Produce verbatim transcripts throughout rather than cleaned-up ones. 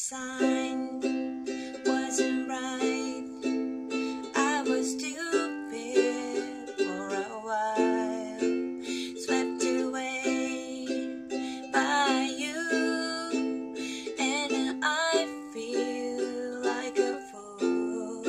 sign wasn't right. I was stupid for a while, swept away by you, and I feel like a fool,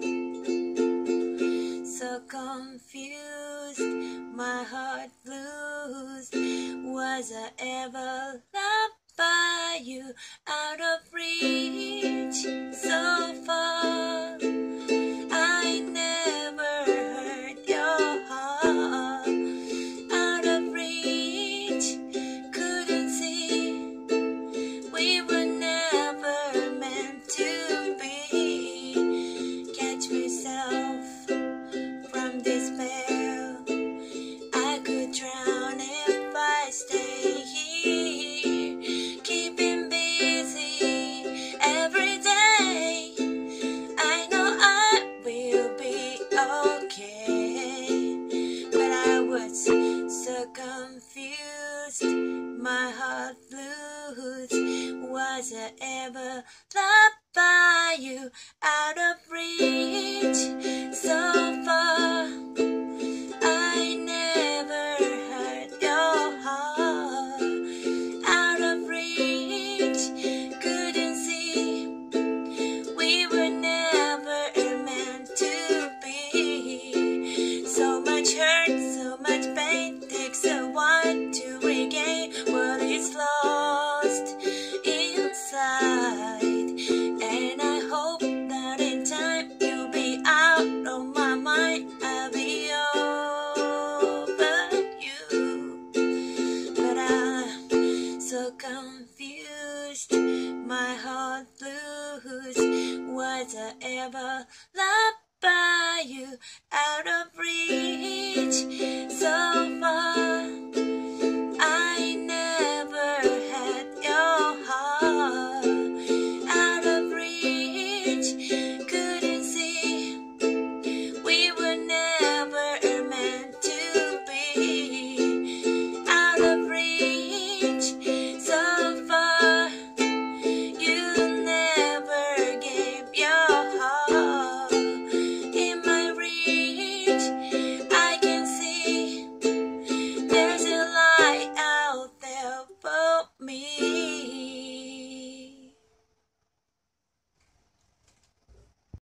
so confused, my heart blues. Was I ever loved by you, out of reach, so far? I never hurt your heart, out of reach, couldn't see we were never meant to be. Catch myself from despair, I could drown if I stay here, keeping busy every day. I know I will be okay, but I was so confused, my heart blues. Was I ever loved by you, out of reach, so far? I never hurt your heart, out of reach, couldn't see we were never meant to be. So much hurt, so much pain, takes a while to regain what is lost inside. And I hope that in time you'll be out of my mind, I'll be over you. But I'm so confused, my heart blues. Was I ever loved by you, out of reach, so far?